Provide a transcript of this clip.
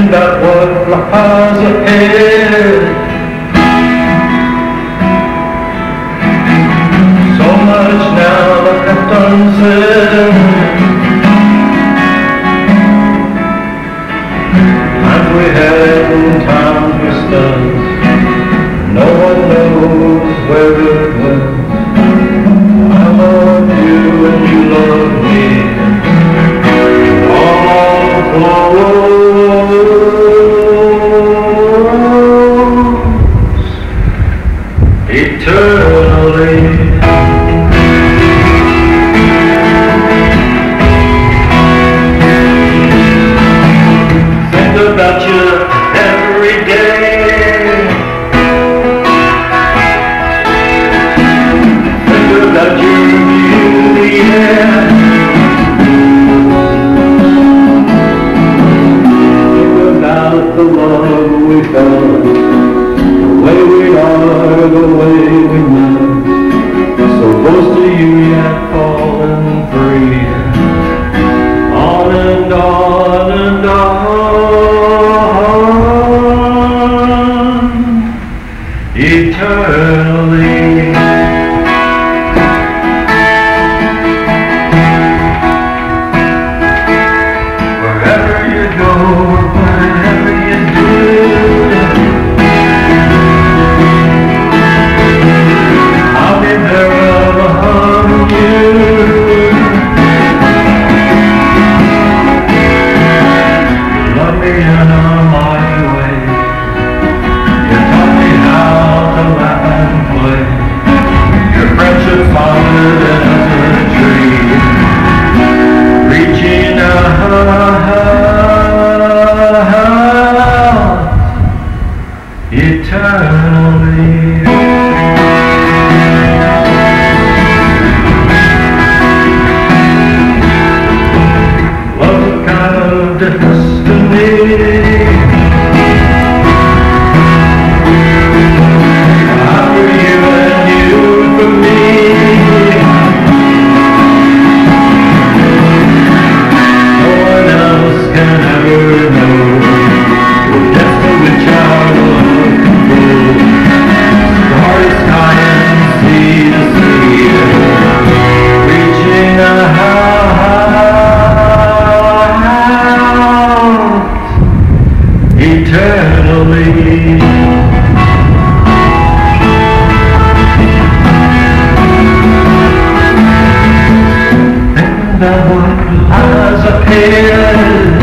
about what lies ahead. So much now left unsaid. Times we had and times we spent, no one knows where it went. I love you and you love me, all flows eternally. Think about you every day. Think about your beauty, yeah. Think about the love we felt, the way we are, the way we met. So close to you yet falling free. On and on and on, eternally. Wherever you go, whatever you do, I'll be there among you. Love me in a mighty way. You taught me how to laugh and play. Your friendship solid as a tree, reaching out eternally. Love's a kind of destiny. I for you and you for me. No one else can ever know the depth of which our love can go. Star to sky and sea to sea, reaching out eternally. Think about what lies ahead.